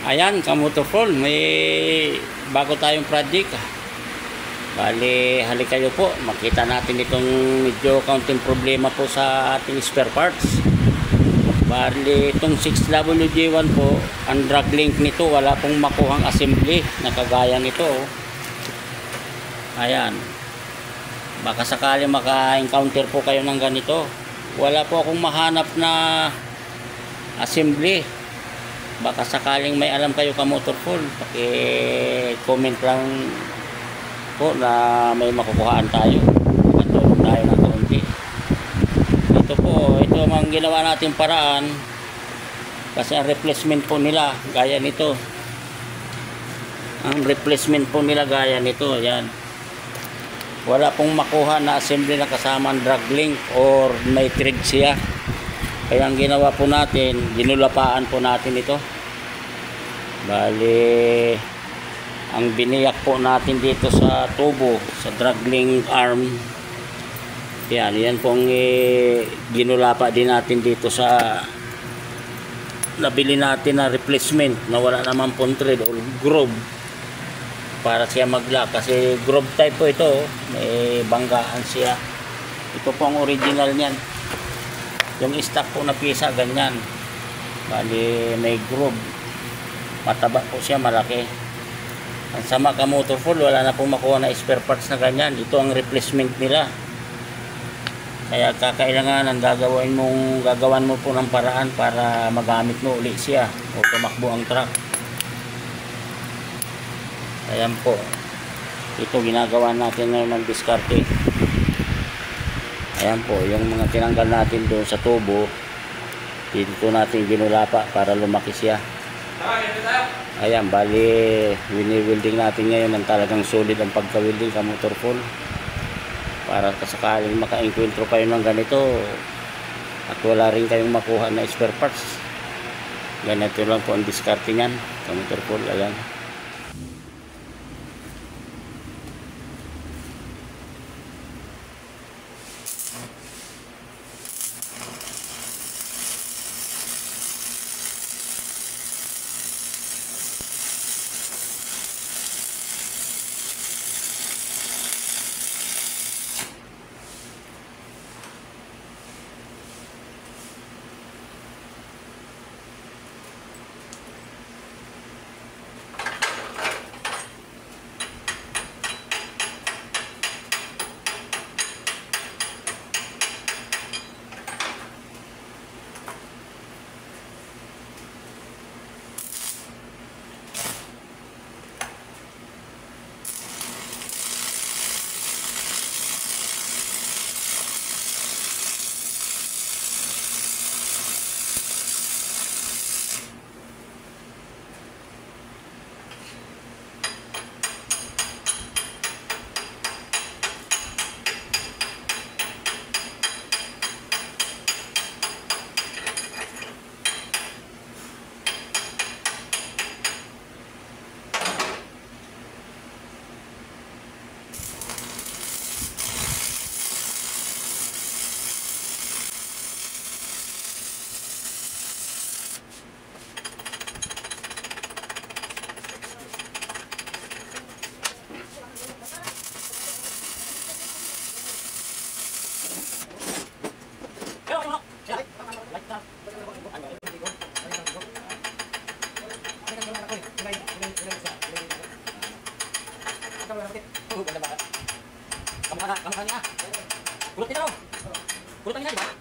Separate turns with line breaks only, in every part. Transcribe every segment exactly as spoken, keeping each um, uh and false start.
Ayan, Kamotofol, may bago tayong project. Bali, halik kayo po. Makita natin itong medyo kaunting problema po sa ating spare parts. Bali, itong six W J one po, ang drag link nito, wala pong makuhang assembly na kagaya nito. Ayan. Baka sakali maka-encounter po kayo ng ganito. Wala po akong mahanap na assembly. Baka sakaling may alam kayo Kamotofol, paki-comment lang po na may makukuhaan tayo. Matulong tayo ng kaunti. Ito po, ito ang ginawa natin paraan kasi ang replacement po nila gaya nito. Ang replacement po nila gaya nito, yan. Wala pong makuha na assembly na kasama ang drag link or may thread siya. Kaya ang ginawa po natin, ginulapaan po natin ito. Bali, ang biniyak po natin dito sa tubo, sa drag link arm. Yan, yan po ang eh, ginulapa din natin dito sa nabili natin na replacement na wala naman pong thread or groove para siya mag-lock. Kasi groove type po ito, may banggaan siya. Ito po ang original niyan. Yung stock po na pisa ganyan, bali may groove, mataba po siya, malaki. Ang sama Kamotofol, wala na pong makuha na spare parts na ganyan. Ito ang replacement nila. Kaya kakailangan gagawin mong gagawan mo po ng paraan para magamit mo uli siya o tumakbo ang truck. Ayan po, ito ginagawa natin ngayon ng diskarte. Ayan po, yung mga tinanggal natin doon sa tubo, dito natin ginulapa para lumaki siya. Ayan, bali, wini-welding natin ngayon ng talagang solid ang pagka-welding Kamotofol. Para kasakaling maka-encuentro kayo ng ganito at wala rin kayong makuha na spare parts. Ganito lang po ang diskarte niyan, Kamotofol. Ayan. Kamu niya. Kulot niya daw. Kulot niya, di ba?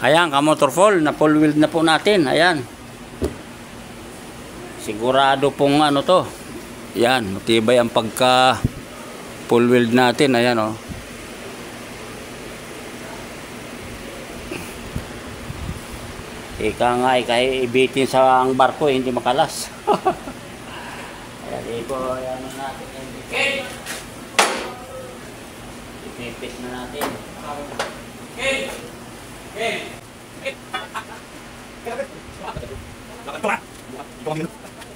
Ayan, ka-motorful, na full wheel na po natin. Ayan. Sigurado pong ano to. Ayan, matibay ang pagka full wheel natin. Ayan o. Oh. Ika nga, kahit ibitin sa ang barko, eh, hindi makalas. Ayan, ito, ayan natin. Okay. Ipipit na natin. Okay. Okay. Okay.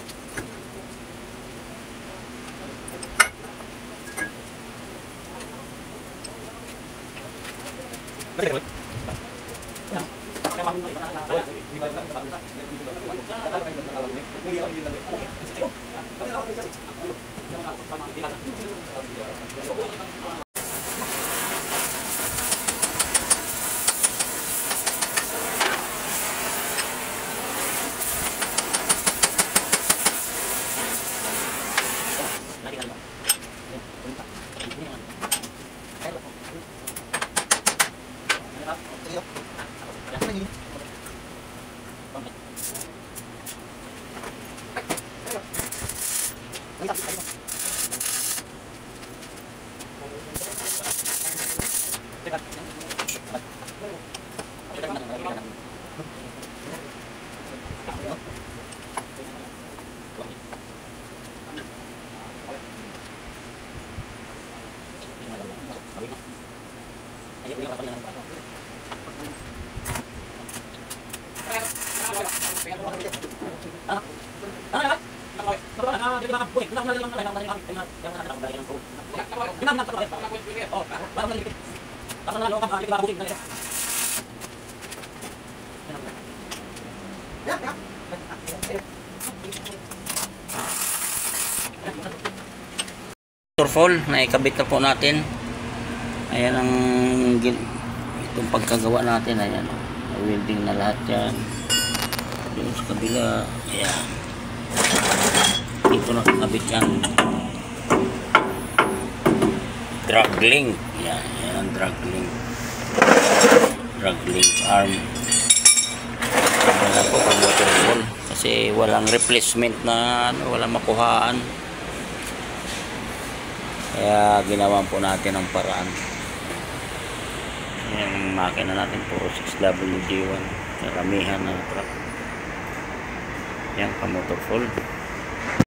Motorful, naikabit na po natin. Ayan ang itong pagkagawa natin. Ayan, welding na lahat yan. Doon sa kabila, ayan, dito nakakabit yan. Drag link. Ayan, ayan ang drag link. Drag link arm. Wala po ang motorful kasi walang replacement na ano, walang makuhaan. Kaya ginawan po natin ang paraan. Yung makina natin puro six W D one. Karamihan na truck. Yan, ka-motorful.